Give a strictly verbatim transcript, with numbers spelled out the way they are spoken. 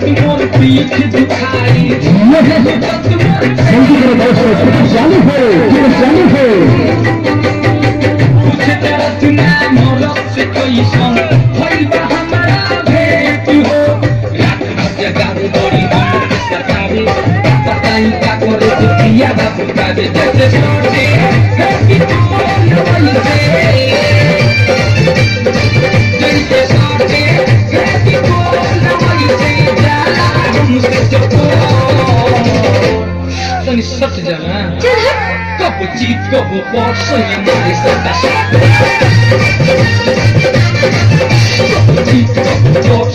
मोर पीठ दुखाई जल्दी करो दोस्तों, फिल्म चालू है, फिल्म चालू है। पूछे तेरा सुना मोर से कोई सॉन्ग भइल बा हमारा भेंट हो रात रात गाड़ी दौड़ी हम सतावे बताई का करे जो पिया बाबू का जैसे सोचे है कि कौन वैसे जैसे सोचे है कि कौन वैसे जाला हमसे जो तनी सच जाना कब जीत कब पार सोया मारे सदा कब जीत कब पार